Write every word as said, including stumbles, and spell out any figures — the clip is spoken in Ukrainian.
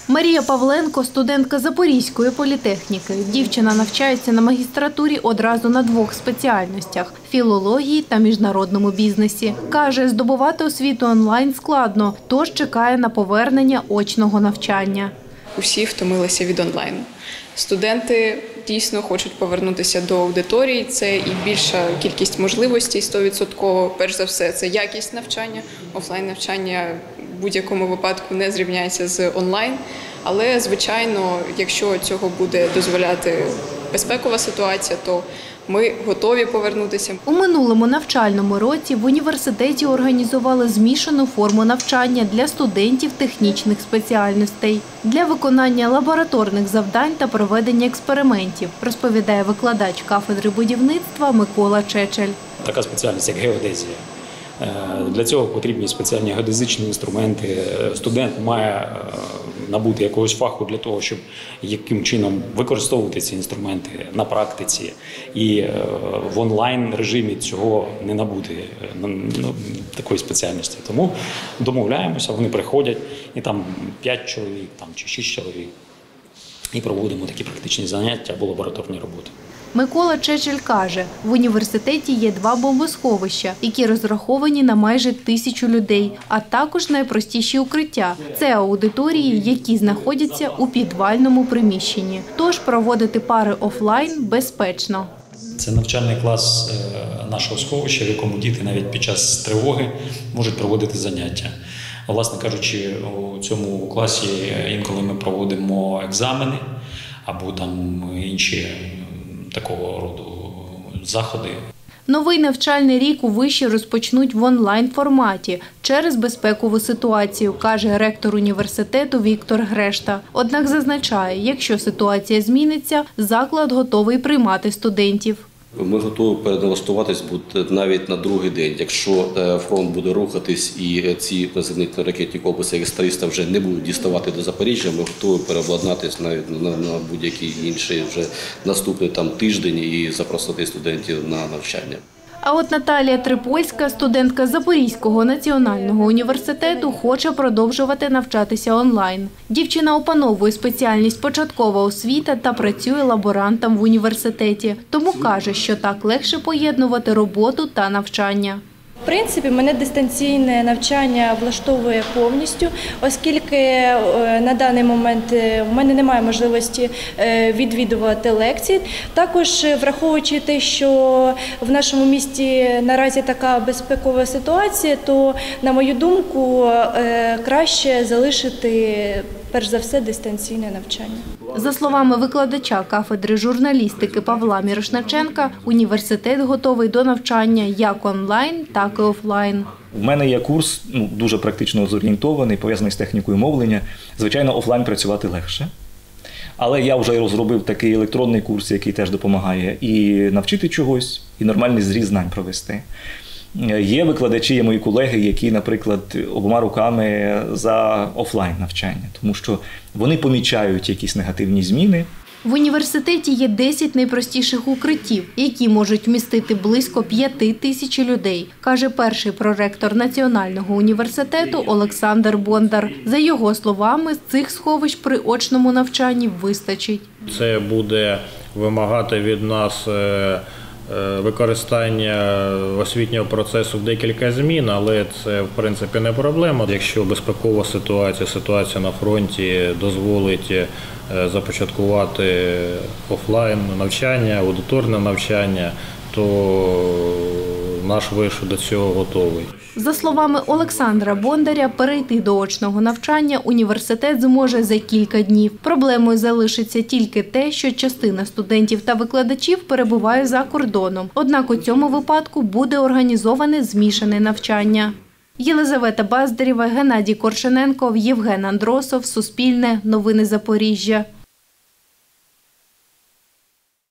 Марія Павленко – студентка Запорізької політехніки. Дівчина навчається на магістратурі одразу на двох спеціальностях – філології та міжнародному бізнесі. Каже, здобувати освіту онлайн складно, тож чекає на повернення очного навчання. Усі втомилися від онлайну. Студенти дійсно хочуть повернутися до аудиторії. Це і більша кількість можливостей сто відсотків. Перш за все, це якість навчання. Офлайн навчання в будь-якому випадку не зрівняється з онлайн. Але, звичайно, якщо цього буде дозволяти безпекова ситуація, то ми готові повернутися. У минулому навчальному році в університеті організували змішану форму навчання для студентів технічних спеціальностей. Для виконання лабораторних завдань та проведення експериментів, розповідає викладач кафедри будівництва Микола Чечель. Така спеціальність, як геодезія. Для цього потрібні спеціальні геодезичні інструменти. Студент має набути якогось фаху для того, щоб яким чином використовувати ці інструменти на практиці. І в онлайн-режимі цього не набути, ну, такої спеціальності. Тому домовляємося, вони приходять, і там п'ять чоловік там, чи шість чоловік. І проводимо такі практичні заняття або лабораторні роботи. Микола Чечель каже, в університеті є два бомбосховища, які розраховані на майже тисячу людей, а також найпростіші укриття – це аудиторії, які знаходяться у підвальному приміщенні. Тож проводити пари офлайн безпечно. Це навчальний клас нашого сховища, в якому діти навіть під час тривоги можуть проводити заняття. Власне кажучи, у цьому класі інколи ми проводимо екзамени або там інші такого роду заходи. Новий навчальний рік у виші розпочнуть в онлайн-форматі через безпекову ситуацію, каже ректор університету Віктор Грешта. Однак зазначає, якщо ситуація зміниться, заклад готовий приймати студентів. Ми готові переналаштуватись навіть на другий день. Якщо фронт буде рухатись і ці зенітно-ракетні комплекси «С-триста» вже не будуть діставати до Запоріжжя, ми готові переобладнатись навіть на, на будь-який інший вже наступний там тиждень і запросити студентів на навчання. А от Наталія Трипольська, студентка Запорізького національного університету, хоче продовжувати навчатися онлайн. Дівчина опановує спеціальність початкова освіта та працює лаборантом в університеті. Тому каже, що так легше поєднувати роботу та навчання. В принципі, мене дистанційне навчання влаштовує повністю, оскільки на даний момент у мене немає можливості відвідувати лекції. Також враховуючи те, що в нашому місті наразі така безпекова ситуація, то, на мою думку, краще залишити, перш за все, дистанційне навчання. За словами викладача кафедри журналістики Павла Мірошниченка, університет готовий до навчання як онлайн, так і офлайн. У мене є курс ну, дуже практично зорієнтований, пов'язаний з технікою мовлення. Звичайно, офлайн працювати легше. Але я вже розробив такий електронний курс, який теж допомагає і навчити чогось, і нормальний зріз знань провести. Є викладачі, є мої колеги, які, наприклад, обома руками за офлайн навчання, тому що вони помічають якісь негативні зміни. В університеті є десять найпростіших укриттів, які можуть вмістити близько п'яти тисяч людей, каже перший проректор Національного університету Олександр Бондар. За його словами, з цих сховищ при очному навчанні вистачить. Це буде вимагати від нас використання освітнього процесу в декілька змін, але це, в принципі, не проблема. Якщо безпекова ситуація, ситуація на фронті дозволить започаткувати офлайн навчання, аудиторне навчання, то наш виш до цього готовий. За словами Олександра Бондаря, перейти до очного навчання університет зможе за кілька днів. Проблемою залишиться тільки те, що частина студентів та викладачів перебуває за кордоном. Однак у цьому випадку буде організоване змішане навчання. Єлизавета Баздарєва, Геннадій Коршененков, Євген Андросов, Суспільне, Новини Запоріжжя.